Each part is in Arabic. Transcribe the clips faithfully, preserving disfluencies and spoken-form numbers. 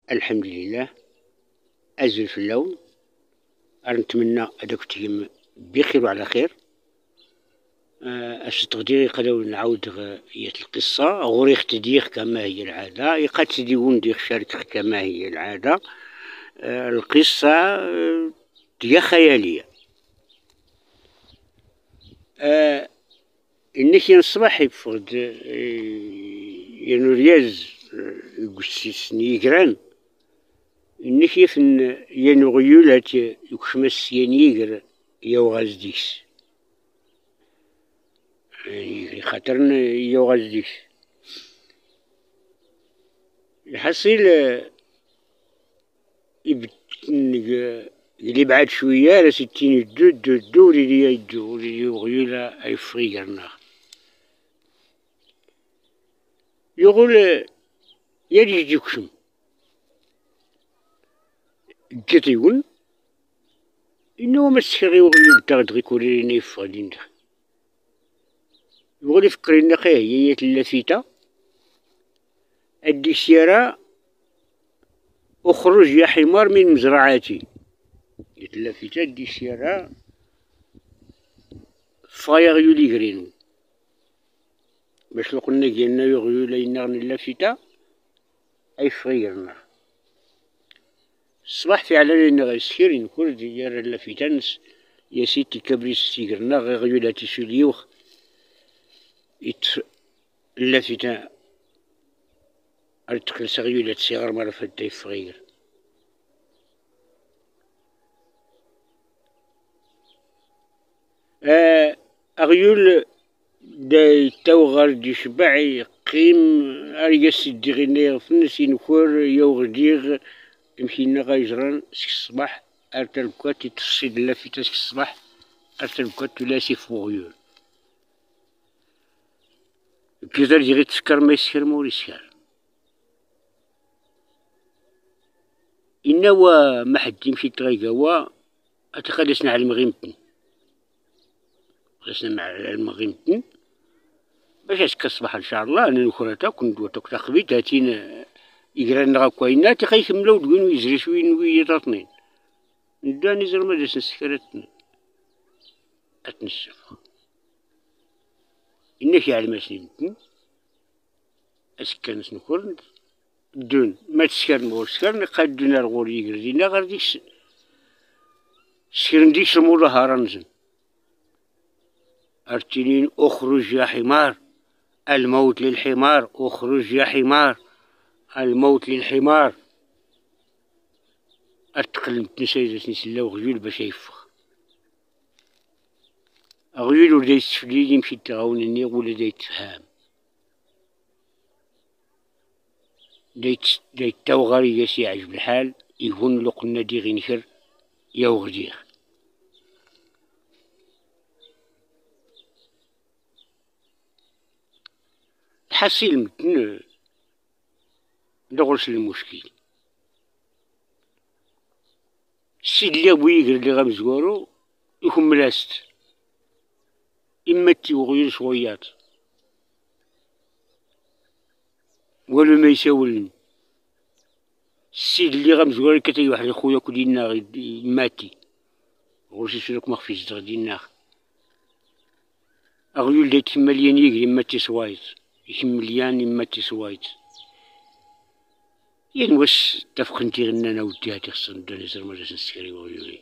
الحمد لله. أزل في اللون. نتمنى هذاك تيم بخير وعلى خير. اش تقديري قدر نعاود هي القصة غوريخ تديخ كما هي العادة يقد تديون ديخ شارك كما هي العادة. أه القصة أه هي خيالية. أه إنك ينصبح يفرد ينورياز يقسيس نيجران إنك يفن ينغيولات يكشمس ينيجر يوغاز ديكس يعني خاطرن يوغاز ديكس الحصيل اللي بعد شوية راه ستين الدو دو الدور اللي يدو اللي يغيولا أي فريقرنا يقول يجي جيكشم جتيون إنه مسخري وغيول تغدغي كوريني يفغدين يقول يفكرين خيه هي اللافته أدي سيارة أخرج يا حمار من مزرعتي اللافته أدي سيارة فايغ يولي غرينو باش لو قلنا ديالنا يغيولا ينغن اللافته أي فغيرنا الصباح في علالي غيسكير نكون ديال اللافته نس يا سيتي كبريس سيغرنا غيغيولا تيسوليوخ يت اللافته أرتقل سغيولة صغار مرة فدا فغير آه أغيول دا توغر دي شبعي قيم أريا سيدي غيني فنسي نكور يوغديغ يمشينا غيجران سك الصباح أرتلكوات يتصيد اللافته سك الصباح أرتلكوات تلاسي فوغيول كيزار جي غي تسكر ما يسكر مور يسكر إنوا ما حد يمشي تغيقوا أتخلصنا على المغيمتن خلصنا مع المغيمتن باش أسكا الصباح إن شاء الله أنا نخرتا كنت وتوك تخبي تاتين يقران نغا كوينا تخيش ملود وين ويزري شوين ويطاطنين نداني زر ما داس نسكرتن أتنشف إنك يعلم سنينتن أسكا نسنكور دون ما تسكر مور سكر نقاد دونا الغور يقردينا غير ديكس سكرن ديكس مور هارنزن أرتنين أخرج يا حمار الموت للحمار أخرج يا حمار الموت للحمار أتقلمت نسايدة نسلا وغيول باش يفخ غيول ولا يستفليل يمشي تغاونني ولا دا يتفهم دايت دايت توغري ياسي عجب الحال يهون لو قلنا دي غي نكر يوغديغ الحصيل متن دغرس المشكل السيد اللي بغي يقرا اللي غامزوارو يكون ملاست إما تيوغيل شويات ولا ما يساولن السيد اللي غامزوارو كتاي واحد خويا كلينا ماتي غورسي سلوك مخفيش تغدينا أغيول دايت مليان يقري إما تيسوايت يكمليان إما تيسوايت يعني واش تفقنتي غنا أنا وديها تيخصن داني زر مجلس نسكري وغيولي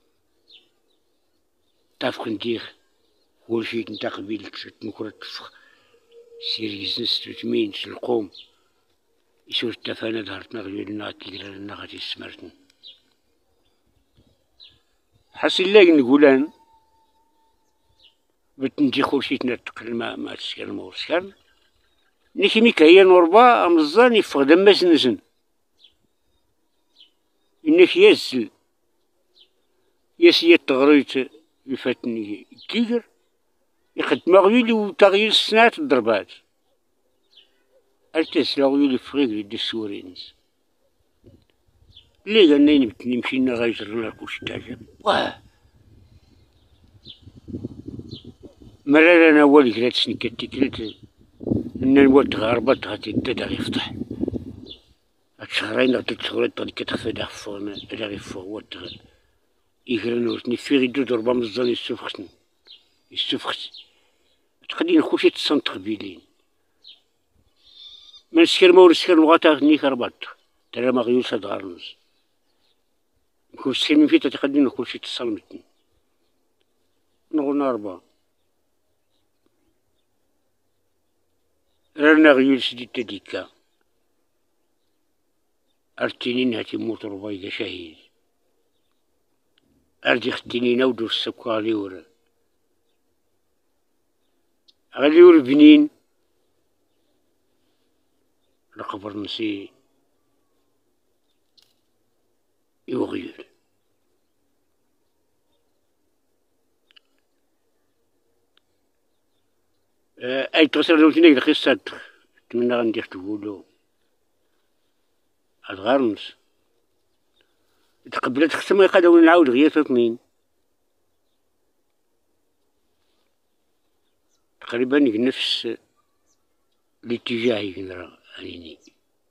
تفقنتي ورشي نتا قبيل تنكرة تفخ سيري زنس تتمين تلقوم يشوف التفانة ظهرتنا غيولنا كيقرا لنا غادي السمرتن حاسين لاقي نقولان بتنتي خورشيتنا تقل ما ما تسكر ما ورسكر نيكي ميكا هي نوربا أمزان يفغ دماس نزن إنك يزل ياسيا تغريت يفاتني كيقر يخد مغيولي وتغيير السنات الضربات التسلا غيولي فغيق يدي السورينز ليه قالنا نبتني مشينا غايجرنا كلشي تعجب واه مرة أنا أول كرات سنكتي كرات إن الوقت غربت غادي تدا يفتح هاد شهرين ولا تلت شهورين طريق كتخفى دا خفونا دا غيفو هو الدغ يقرن ورثني في غيدو ضربة مزان يستفختن يستفخت تقدي نخوشي تصنت بيلين من سكر ما ورسكر نغاتا غني كربات ترى ما غيوس هاد غارنز نكون سكر من فيتا تقدي نخوشي تصلمتن نغونا ربا رانا غيول سديد تديكا أرتينين هاتي موت ربايقة شهيد أرجي ختينين أودو السكوى ليورا غاليور بنين لقبر نسي يوغيور أي تصير لو تنيك لخيصة تمنى غندير تقولو الغارنس تقبلت ختم يقدروا نعاود غير في اثنين تقريبا نفس الاتجاه يقدر عليني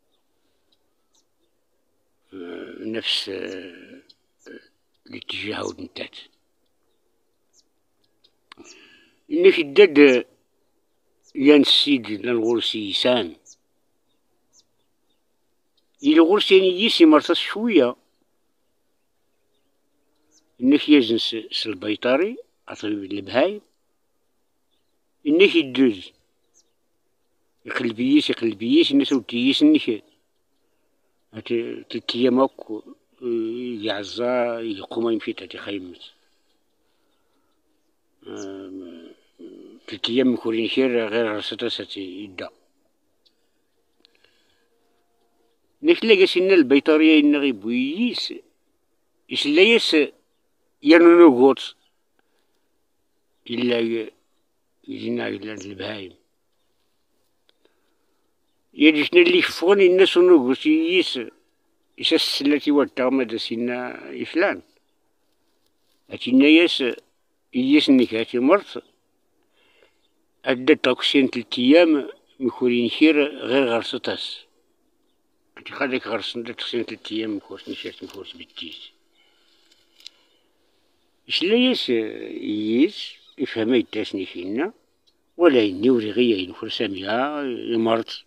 نفس الاتجاه ود نتات إني في الدد يان السيد لنغرسي سان إلى غرسي يسي مرتص شوية إنك يزن سالبيطاري أطريب البهايم إنك يدوز يقلبيس يقلبيس الناس وتيس إنك تلت أيام هاك يعزا يقوم يمشي تاتي خيمت تلت أيام مكورين خير غير رصتا ساتي يدا نخلاق سنة البيطارية إن غيبويس إسلايس يرنو غوت إلا يجينا إلا البهايم يجيشنا اللي يفغن الناس ونوغوت يس إسا السلاتي والتغمد سنا إفلان أتينا ياس يس نكاتي مرت أدى تاكسين تلت أيام مكورين خير غير غرستاس أنت خليك غرسن تاكسين تلت أيام مكورس نشيرت مكورس بالتيس إسلا ياس يس يفهم يتاسني فينا ولا ينوري غيا ينفر ساميها يمرت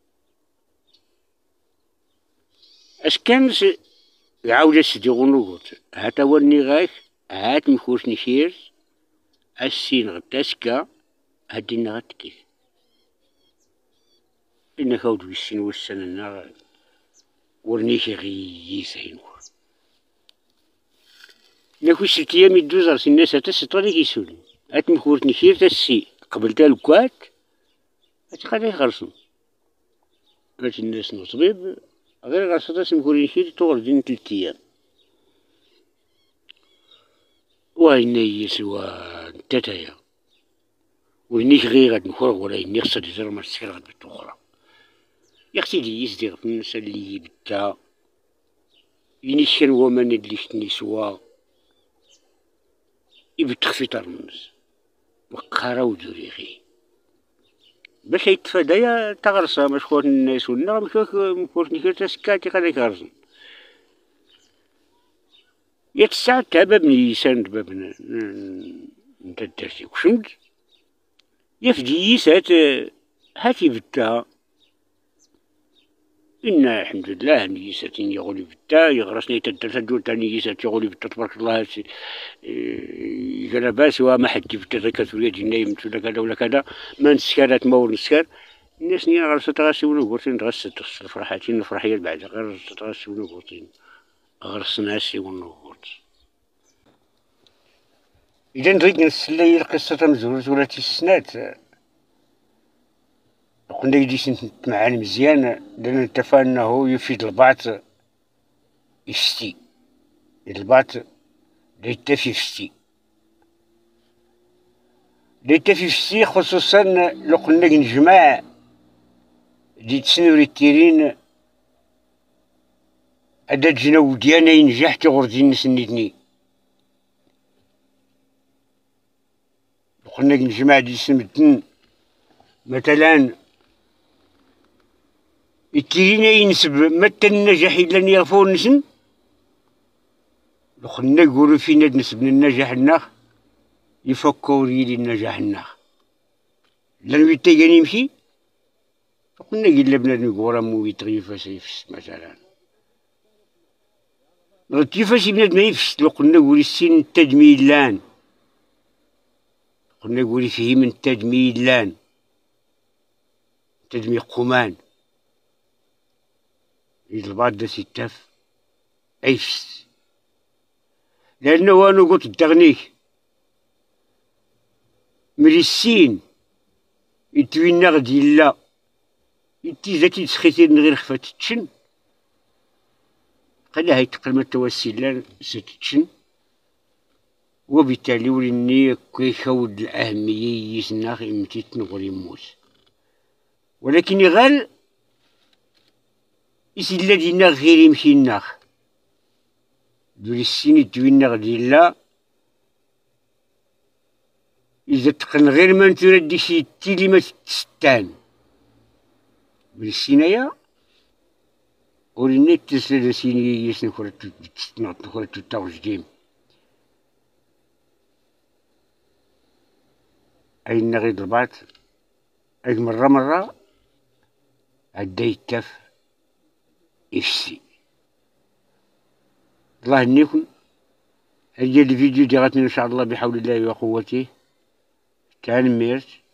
أسكانس يعاود سدي غنوغوت هاتا وني غاك هات مكورس نشير السين غتاسكا هادينا غتكيف إنك هاود بالسين والسنة ورنيش غي يسعينور ناكو ست أيام يدوز راسي الناس هتسطري كيسولي هات مكورس نشير تاسي قبلتها الكوات هاتي خليه غرسن هات الناس نصبيب غير غرسطاس مكورين نشير تغرزين تلت أيام وهنا يسوا نتاتايا وينيش غير غاد نخرج ولا يني خصها تزرع ما تسكر غاد بالتخرى يا اختي دي يصدق في الناس اللي يبدا ينيش كان هو من اللي شتني سوا يبتخفي ترمز وقارا ودوري غي باش يتفادى تغرسها مشكور الناس ولا مشكور مكورس نكير تسكاتي خليك غرسن يتساعد تا باب نيسان باب نتا درتي وشمد يفديس هات هاتي بتا إن الحمد لله نيسات يغولي بتا يغرسني تدرت دول تاني نيسات يغولي بتا تبارك الله يقرا باس وما حد بتا ذاك ولاد نايمت ولا كذا ولا كذا ما نسكرات ما ونسكر الناس ني غرست غاسي ونقولتين غرست فرحاتين فرحية بعد غرست غاسي ونقولتين غرسنا سي ونقولت إذا نريد نسلي القصة مزوج ولا تسنات كنا يديش معاني مزيان لأن نتفق أنه يفيد البعض يفتي البعض يتفي يفتي يتفي يفتي خصوصا لو قلنا نجمع دي تسنوري التيرين هدا جنو ديالنا ينجح تغرزي الناس نيتني لو قلنا نجمع دي سمتن مثلا التيرينا ينسب متى النجاح إلا نيغفو نسن لخنا يقولوا فينا نسب النجاح الناخ يفكروا يلي النجاح الناخ لان ويتا يمشي قلنا قلنا بنادم يقول مو يتغيفاس يفس مثلا كيفاش بنادم يفس لو قلنا قولي السين التجميل لان قلنا قولي فيه من تجميل لان تجميل قمان البعض دا ستاف ايفس لانه وانا قلت التغنيك من السين يتوينا غدي لا يتي ذاتي تسخيتين غير خفات تشن قال هاي تقلمة توسيلان ستتشن وبالتالي ولني كيخود الأهمية يسناخ إمتي تنغر يموت ولكن يغال إسي الذي ناغ غير يمشي ناخ دول السين توينا غدي لا إذا تقن غير ما نتردي شي تيلي ما تستان بالسينايا ولني تسلل سيني يسن خرجت تستنط خرجت تاوج ديم أين غير البعض أي مرة مرة عدي التف إفسي الله يهنيكم هذا الفيديو ديالتنا إن شاء الله بحول الله وقوته تاع الميرت